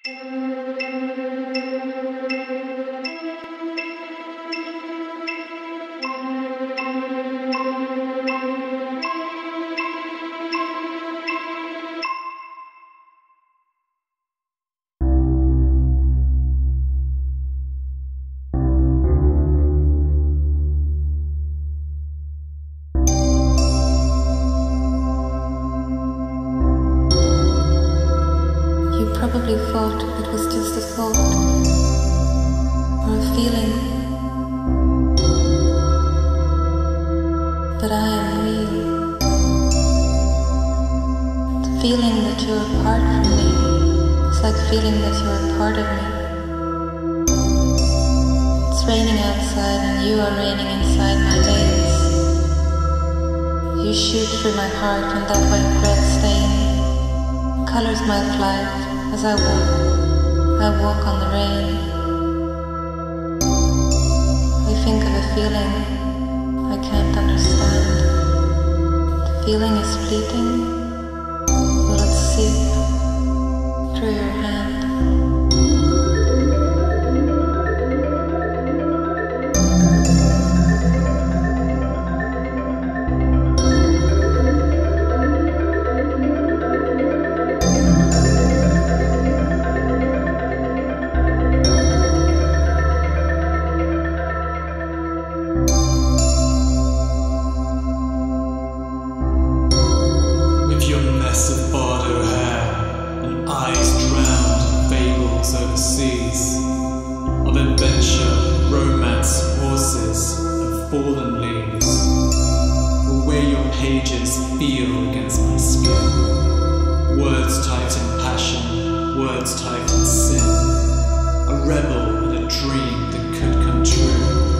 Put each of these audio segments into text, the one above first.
Probably thought it was just a thought or a feeling, but I am real. The feeling that you are apart from me is like feeling that you are part of me. It's raining outside and you are raining inside my days. You shoot through my heart and that white bread stain colors my flight. As I walk on the rain. I think of a feeling I can't understand. The feeling is fleeting. Will it seep through your hand?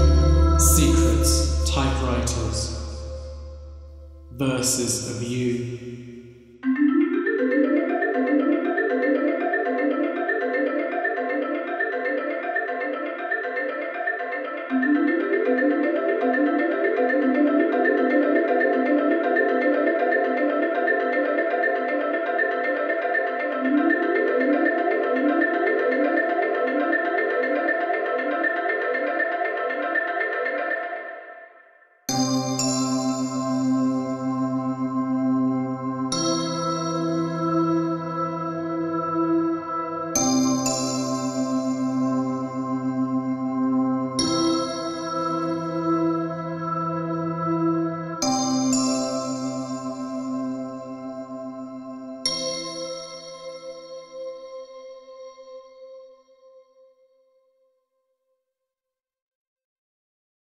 Verses of you.